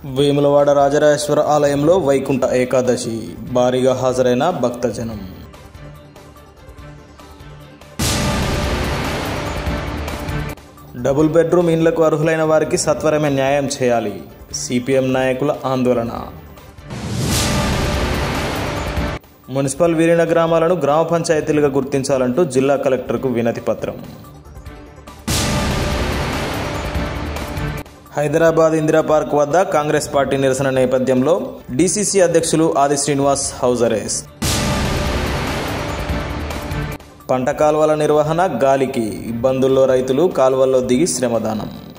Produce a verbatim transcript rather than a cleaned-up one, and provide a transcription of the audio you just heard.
వేములవాడ రాజరాజేశ్వర ఆలయంలో వైకుంఠ ఏకాదశి భారీగా హాజరైన భక్తజనం. డబుల్ బెడ్రూమ్ ఇండ్లకు అర్హులైన వారికి సత్వరమే న్యాయం చేయాలి. సిపిఎం నాయకుల ఆందోళన. మున్సిపల్ విలీన గ్రామాలను గ్రామ పంచాయతీలుగా గుర్తించాలంటూ జిల్లా కలెక్టర్కు వినతి పత్రం. హైదరాబాద్ ఇందిరా పార్క్ వద్ద కాంగ్రెస్ పార్టీ నిరసన నేపథ్యంలో డీసీసీ అధ్యక్షులు ఆది శ్రీనివాస్ హౌస్ అరెస్ట్. పంట కాల్వల నిర్వహణ గాలికి, ఇబ్బందుల్లో రైతులు కాల్వల్లో దిగి శ్రమదానం.